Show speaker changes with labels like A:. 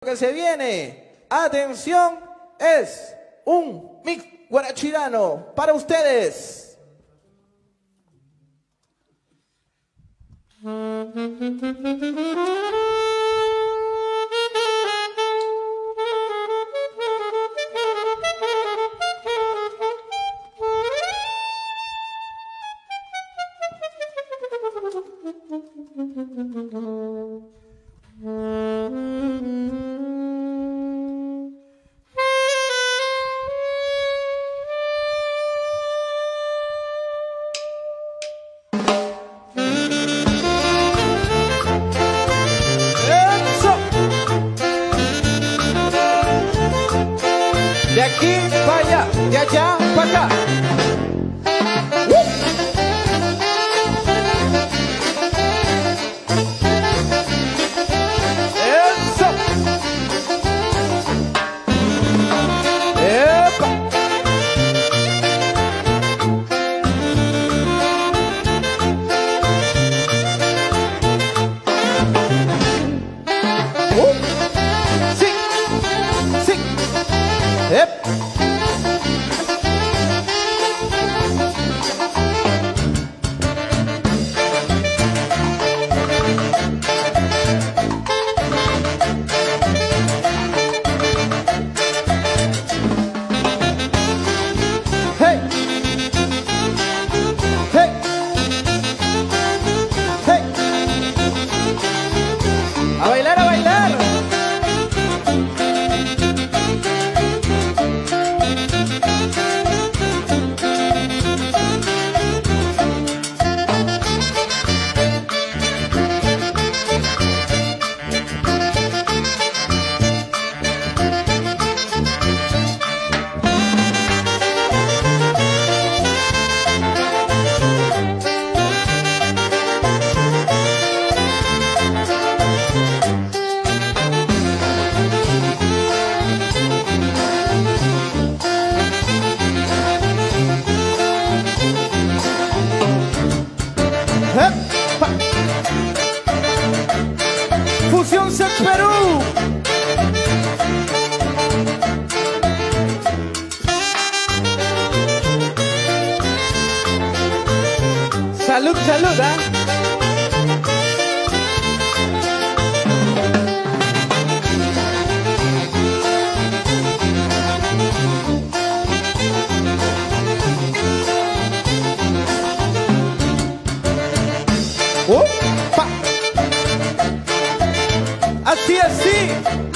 A: que se viene, atención, es un mix guarachirano para ustedes. De aquí para allá, de allá para acá. Eso. Epa. Sí, sí. Epa. Hey. Hey. Hey. A bailar, a bailar. ¡Epa! Fusión Sex Perú. Salud, salud, ¿eh? ¡Opa! Así, así.